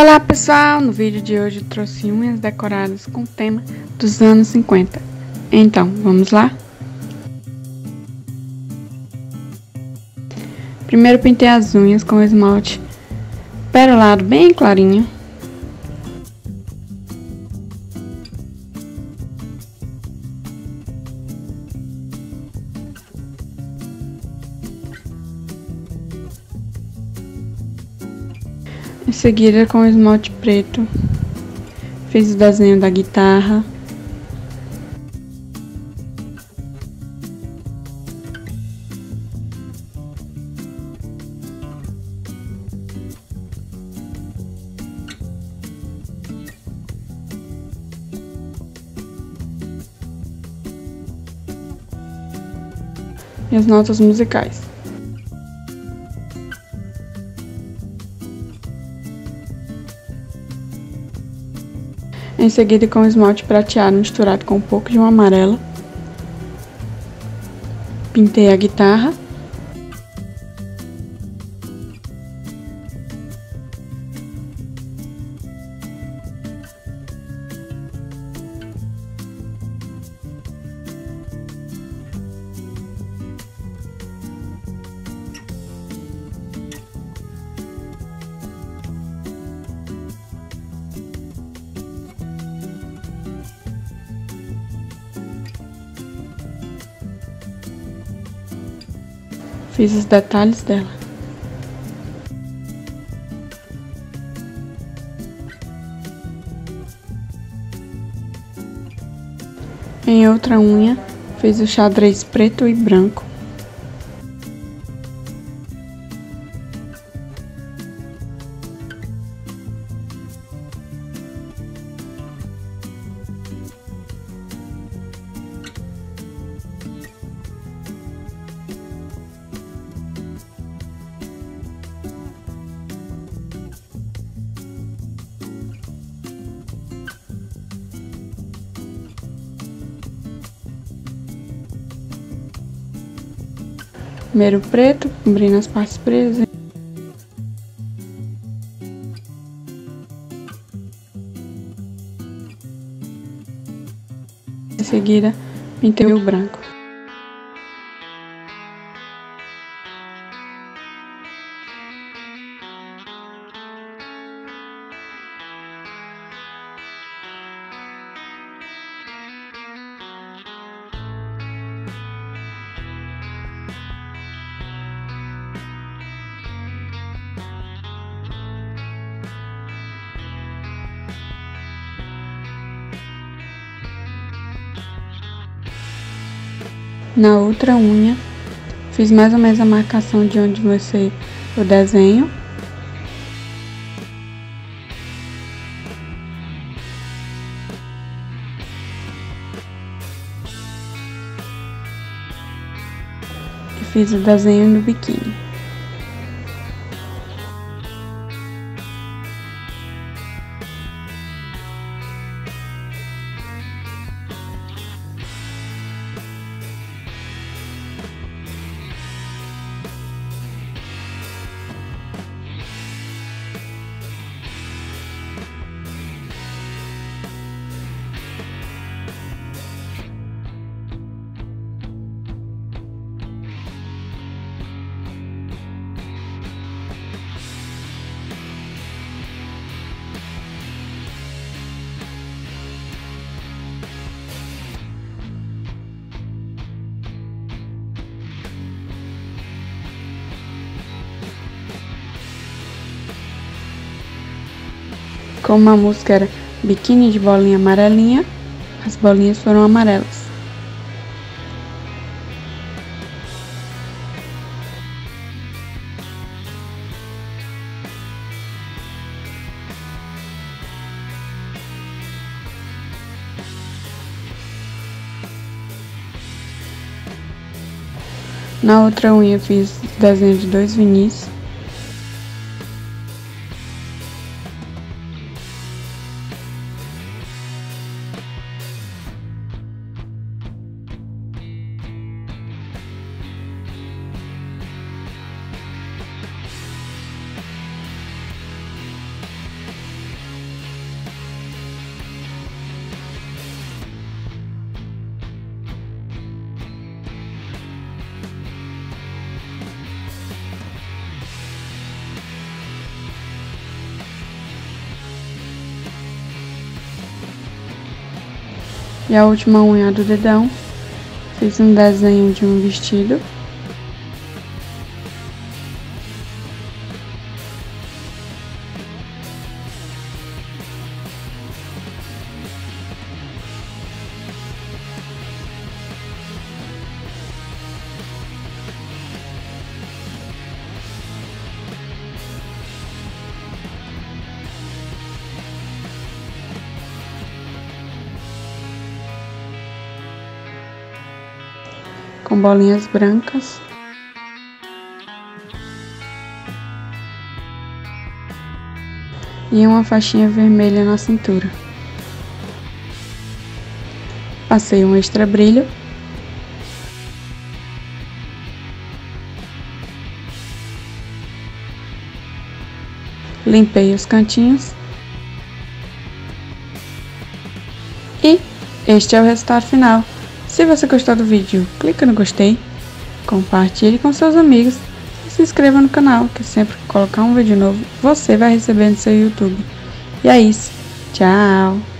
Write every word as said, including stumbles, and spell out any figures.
Olá pessoal, no vídeo de hoje eu trouxe unhas decoradas com o tema dos anos cinquenta. Então, vamos lá? Primeiro pintei as unhas com esmalte perolado bem clarinho. Em seguida, com esmalte preto, fiz o desenho da guitarra. E as notas musicais. Em seguida, com esmalte prateado misturado com um pouco de um amarelo, pintei a guitarra. Fiz os detalhes dela. Em outra unha, fiz o xadrez preto e branco. Primeiro preto, cobrindo as partes presas. Em seguida, pintei o branco. Na outra unha, fiz mais ou menos a marcação de onde vai ser o desenho. E fiz o desenho no biquíni. Como a música era biquíni de bolinha amarelinha, as bolinhas foram amarelas. Na outra unha fiz desenho de dois vinis. E a última unha do dedão, fiz um desenho de um vestido. Com bolinhas brancas. E uma faixinha vermelha na cintura. Passei um extra brilho. Limpei os cantinhos. E este é o resultado final. Se você gostou do vídeo, clica no gostei, compartilhe com seus amigos e se inscreva no canal, que sempre que colocar um vídeo novo, você vai receber no seu YouTube. E é isso. Tchau!